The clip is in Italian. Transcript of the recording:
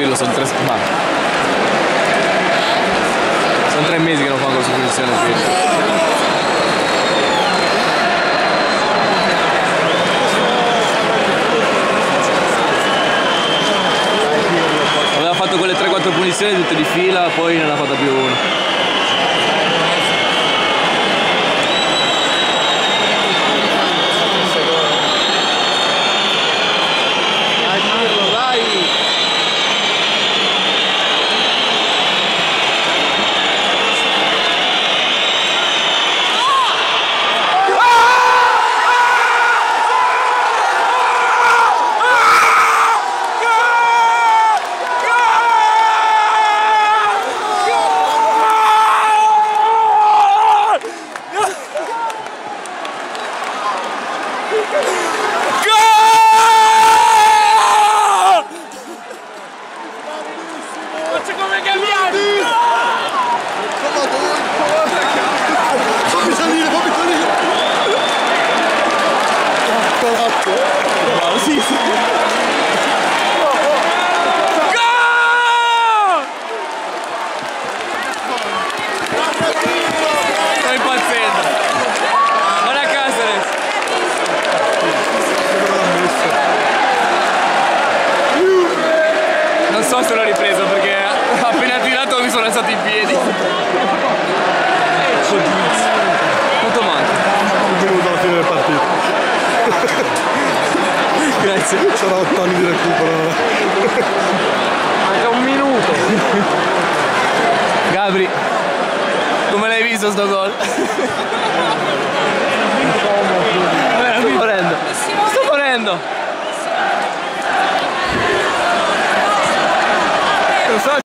Pirlo sono 3 mesi che non fanno questa posizione Pirlo. Aveva fatto quelle 3-4 punizioni tutte di fila, poi non ha fatta più una. Come cambiare? Fammi salire! Bravo, sì. Sto impazzendo. Guarda Caceres. Non so se l'ho ripreso perché appena tirato mi sono alzato in piedi. Quanto manca? Un minuto alla fine del partito. Grazie. Sarà 8 anni di recupero. Manca un minuto. Gabri, come l'hai visto sto gol?